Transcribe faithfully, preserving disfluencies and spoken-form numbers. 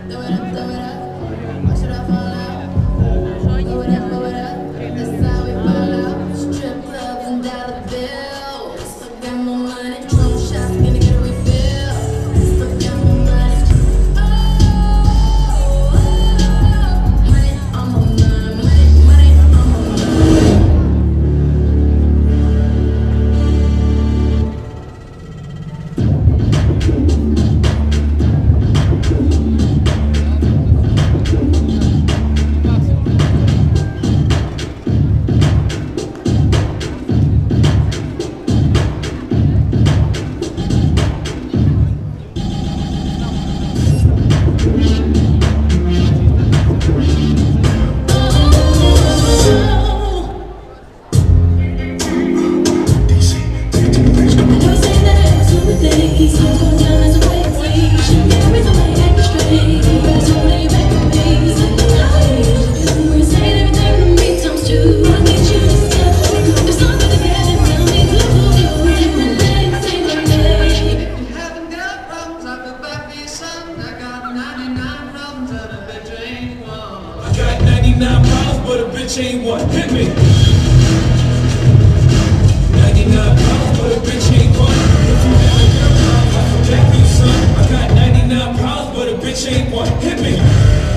Throw it up, throw it up. Watch it all fall out. Blow it up, blow it up. That's how we fall out. Strip clubs and dollar bills. Still got more money. Drum shots, gonna get a refill. Still got more money. Oh, oh, oh. Money on my mind. Money, money on my mind. ninety-nine problems, but a bitch ain't one. Hit me. ninety-nine problems, but a bitch ain't one. If you have a girl problem, I forget you, son. I got ninety-nine problems, but a bitch ain't one. Hit me.